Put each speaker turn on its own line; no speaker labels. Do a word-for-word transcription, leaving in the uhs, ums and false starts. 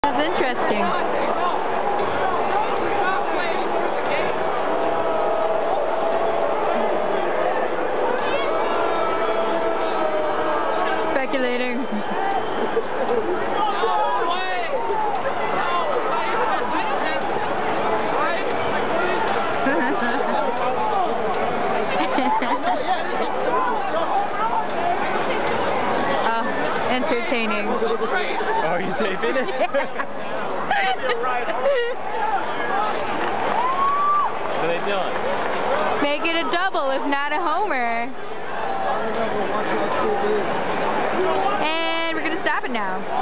That's interesting. Speculating. Oh, entertaining.
Oh, are you taping it? What are they doing?
Make it a double, if not a homer. And we're gonna stop it now.